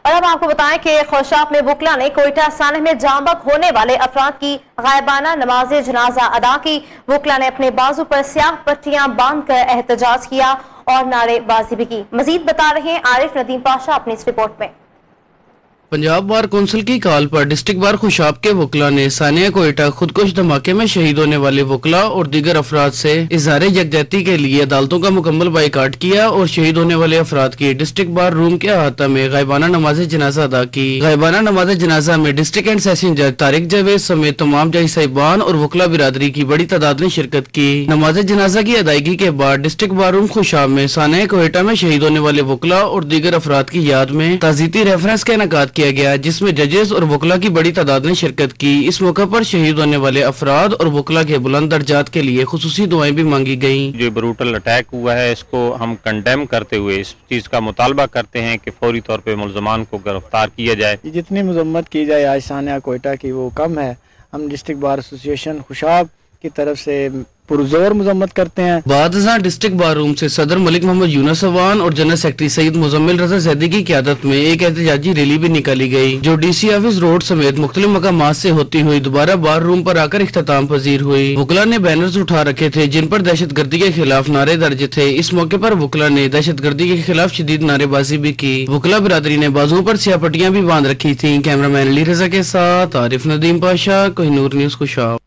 और अब आपको बताएं कि खुशाब में वकला ने कोयटा सानह में जांबक होने वाले अफराद की गायबाना नमाज जनाजा अदा की। वकला ने अपने बाजू पर स्याह पट्टियां बांध कर एहतजाज किया और नारेबाजी भी की। मजीद बता रहे हैं आरिफ नदीम पाशा अपनी इस रिपोर्ट में। पंजाब बार कौंसिल की कॉल पर डिस्ट्रिक्ट बार खुशाब के वकला ने सानिया कोयटा खुदकुश धमाके में शहीद होने वाले वकला और दीगर अफराद से इजहार यकजहती के लिए अदालतों का मुकम्मल बाइकाट किया और शहीद होने वाले अफराद की डिस्ट्रिक्ट बार रूम के अहाता में गायबाना नमाज जनाजा अदा की। गायबाना नमाज जनाजा में डिस्ट्रिक्ट एंड सेशन जज तारिक जावेद समेत तमाम जज साहिबान और वकला बिरादरी की बड़ी तादाद ने शिरकत की। नमाज जनाजा की अदायगी के बाद डिस्ट्रिक्ट बार रूम खुशाब में सानिया कोयटा में शहीद होने वाले वकला और दीगर अफराद की याद में ताज़ीती रेफरेंस का इनेकाद किया गया, जिसमें जजेस और वकला की बड़ी तादाद ने शिरकत की। इस मौके पर शहीद होने वाले अफराद और वकला के बुलंद दर्जात के लिए खुसूसी दुआएं भी मांगी गयी। जो ब्रूटल अटैक हुआ है इसको हम कंडेम करते हुए इस चीज का मुतालबा करते हैं कि फौरी तौर पे मुल्ज़मान को गिरफ्तार किया जाए। जितनी मजम्मत की जाए आज सानिया कोयटा की वो कम है। हम डिस्ट्रिक्ट बार एसोसिएशन खुशाब की तरफ से पुरजोर मजम्मत करते हैं। बादशाह डिस्ट्रिक्ट बार रूम से सदर मलिक मोहम्मद यूनुस अवान और जनरल सेक्रेटरी सईद मुजम्मिल रजा जैदी की क़यादत में एक एहतजाजी रैली भी निकाली गई, जो डीसी ऑफिस रोड समेत मुख्तलिफ मकामात से होती हुई दोबारा बार रूम पर आकर इख्तिताम पजीर हुई। वकला ने बैनर्स उठा रखे थे जिन पर दहशत गर्दी के खिलाफ नारे दर्ज थे। इस मौके पर वकला ने दहशत गर्दी के खिलाफ शदीद नारेबाजी भी की। वकला बिरादरी ने बाजुओं पर स्याह पट्टियां भी बांध रखी थी। कैमरामैन अली रजा के साथ आरिफ नदीम पाशा, कोहिनूर न्यूज़ खुशाब।